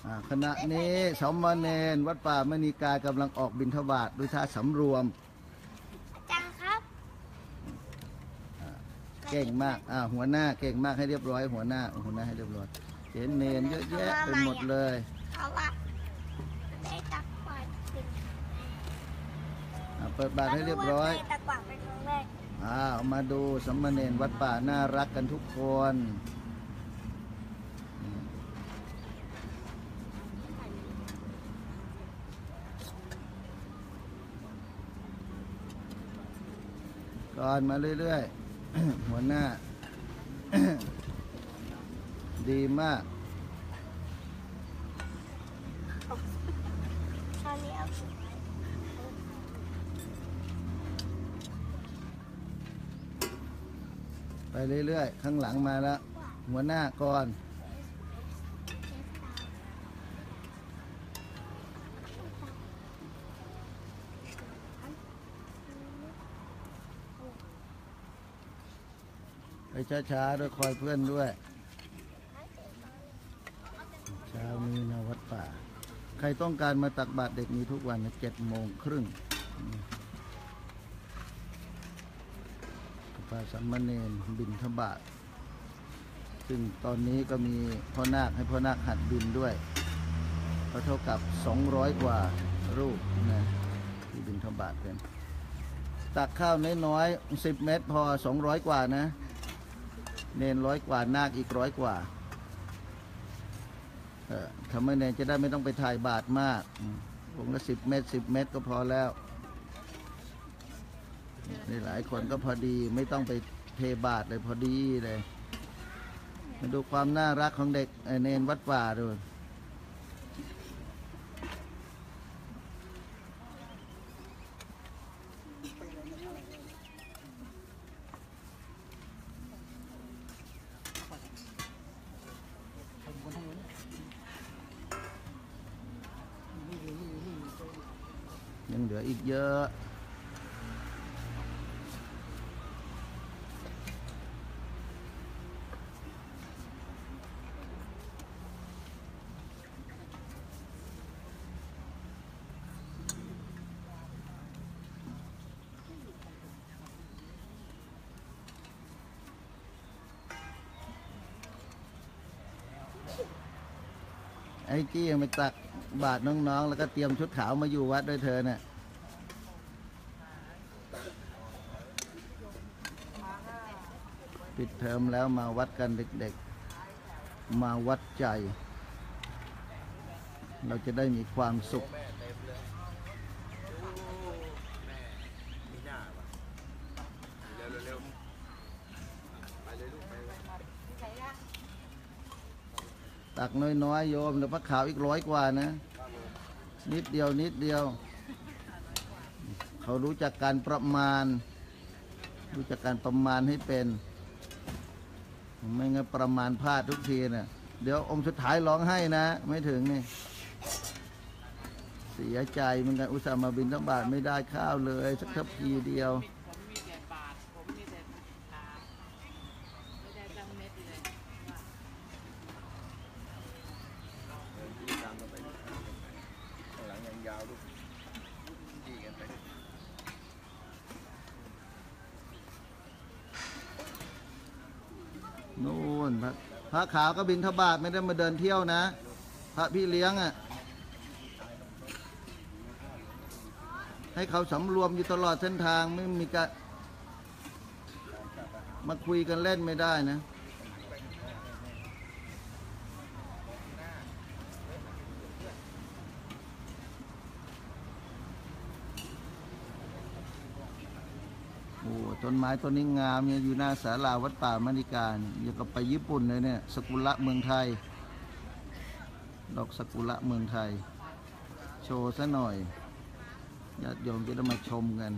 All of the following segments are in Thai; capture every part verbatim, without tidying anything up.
ขณะนี้สมณเณรวัดป่ามณีกายกำลังออกบิณฑบาตด้วยท่าสำรวมอาจารย์ครับเก่งมากอ่าหัวหน้าเก่งมากให้เรียบร้อยหัวหน้าหัวหน้าให้เรียบร้อยเห็นเนรเยอะแยะไปหมดเลยเพราะว่าได้ตักบาตรเปิดบาตรให้เรียบร้อยตักบาตรเป็นครั้งแรกอ่ามาดูสมณเณรวัดป่าน่ารักกันทุกคนก่อนมาเรื่อยๆหัวหน้าดีมากไปเรื่อยๆข้างหลังมาแล้วหัวหน้าก่อนไปช้าๆด้วยคอยเพื่อนด้วยเช้านี้นะวัดป่าใครต้องการมาตักบาตรเด็กมีทุกวันเจ็ดโมงครึ่งพระสามเณรบิณฑบาตซึ่งตอนนี้ก็มีพ่อนาคให้พ่อนาคหัดบิณด้วยก็เท่ากับสองร้อยกว่ารูปนะที่บิณฑบาตเป็นตักข้าวน้อยๆสิบเม็ดพอสองร้อยกว่านะเนนร้อยกว่านาคอีกร้อยกว่าเออทำให้เนนจะได้ไม่ต้องไปถ่ายบาตรมากผมก็สิบเม็ดสิบเม็ดก็พอแล้วในหลายคนก็พอดีไม่ต้องไปเทบาตรเลยพอดีเลยมาดูความน่ารักของเด็กเนนวัดป่าดูยังเหลืออีกเยอะไอ้กี้ยังไปตักบาตรน้องๆแล้วก็เตรียมชุดขาวมาอยู่วัดด้วยเธอเนี่ยปิดเทอมแล้วมาวัดกันเด็กๆมาวัดใจเราจะได้มีความสุขตักน้อยๆโยมแล้วพระขาวอีกร้อยกว่านะนิดเดียวนิดเดียวเขารู้จักการประมาณรู้จักการประมาณให้เป็นไม่งั้นประมาณพลาดทุกทีนะเดี๋ยวองค์สุดท้ายร้องให้นะไม่ถึงนี่เสียใจเหมือนกันอุตส่าห์มาบิณฑบาตไม่ได้ข้าวเลยสักทัพพีเดียวนู่นพระพระขาวก็บิณฑบาตไม่ได้มาเดินเที่ยวนะพระพี่เลี้ยงอ่ะให้เขาสำรวมอยู่ตลอดเส้นทางไม่มีการมาคุยกันเล่นไม่ได้นะโอ้ต้นไม้ต้นนี้งามเนี่ยอยู่หน้าศาลาวัดป่ามณีกาเนี่ยอย่างกับไปญี่ปุ่นเลยเนี่ยสกุระเมืองไทยดอกสกุระเมืองไทยโชว์ซะหน่อยญาติโยมจะได้มาชมกัน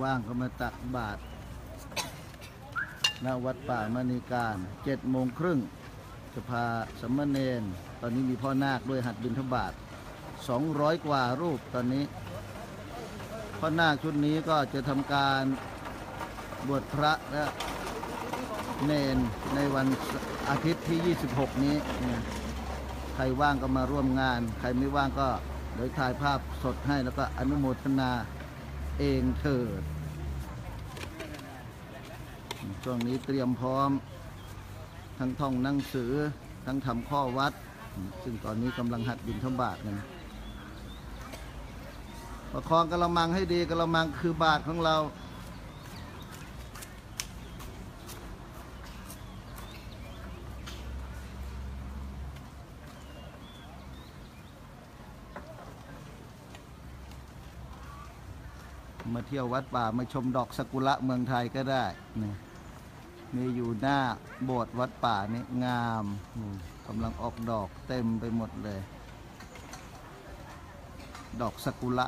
ว่างก็มาตักบาตรณวัดป่ามณีการเจ็ดโมงครึ่งจะพาสามเณรตอนนี้มีพ่อนาคด้วยหัดบิณฑบาตสองร้อยกว่ารูปตอนนี้พ่อนาคชุดนี้ก็จะทำการบวชพระและเนนในวันอาทิตย์ที่ยี่สิบหกนี้นะใครว่างก็มาร่วมงานใครไม่ว่างก็เดี๋ยวถ่ายภาพสดให้แล้วก็อนุโมทนาเองเถิดช่วงนี้เตรียมพร้อมทั้งท่องหนังสือทั้งทำข้อวัดซึ่งตอนนี้กำลังหัดบิณฑบาตกันประคองกระมังให้ดีกระมังคือบาตรของเรามาเที่ยววัดป่ามาชมดอกซากุระเมืองไทยก็ได้นี่มีอยู่หน้าโบสถ์วัดป่านี่งามกำลังออกดอกเต็มไปหมดเลย ดอกซากุระ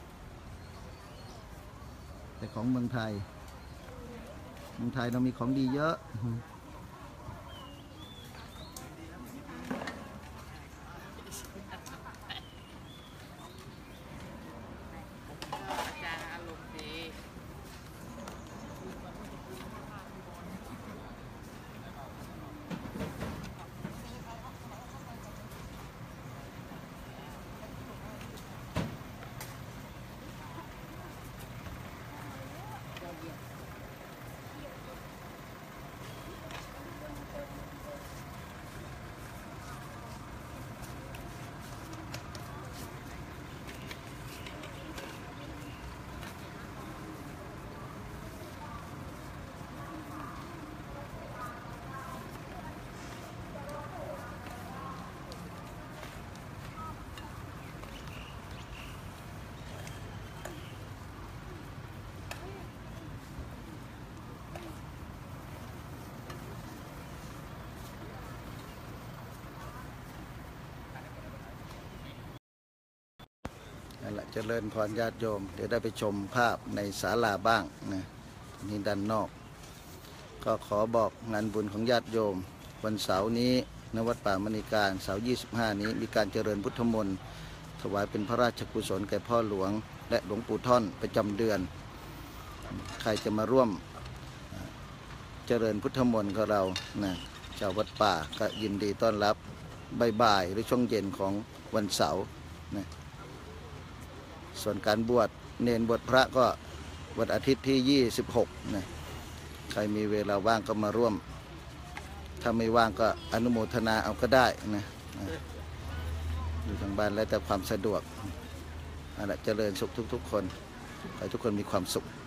แต่ของเมืองไทยเมืองไทยเรามีของดีเยอะนั่นแหละเจริญพรญาติโยมเดี๋ยวได้ไปชมภาพในศาลาบ้างนะนี่ด้านนอก ก็ขอบอกงานบุญของญาติโยมวันเสาร์นี้ณวัดป่ามณีการเสาร์ยี่สิบห้านี้มีการเจริญพุทธมนต์ถวายเป็นพระราชกุศลแก่พ่อหลวงและหลวงปู่ท่อนประจำเดือนใครจะมาร่วมเจริญพุทธมนต์กับเรานะชาววัดป่าก็ยินดีต้อนรับบ่ายๆหรือช่วงเย็นของวันเสาร์นะส่วนการบวชเนนบวชพระก็วันอาทิตย์ที่ยี่สิบหกนะใครมีเวลาว่างก็มาร่วมถ้าไม่ว่างก็อนุโมทนาเอาก็ได้นะอยู่ทางบ้านแล้วแต่ความสะดวกนั่นแหละเจริญสุขทุกๆคนขอให้ทุกคนมีความสุข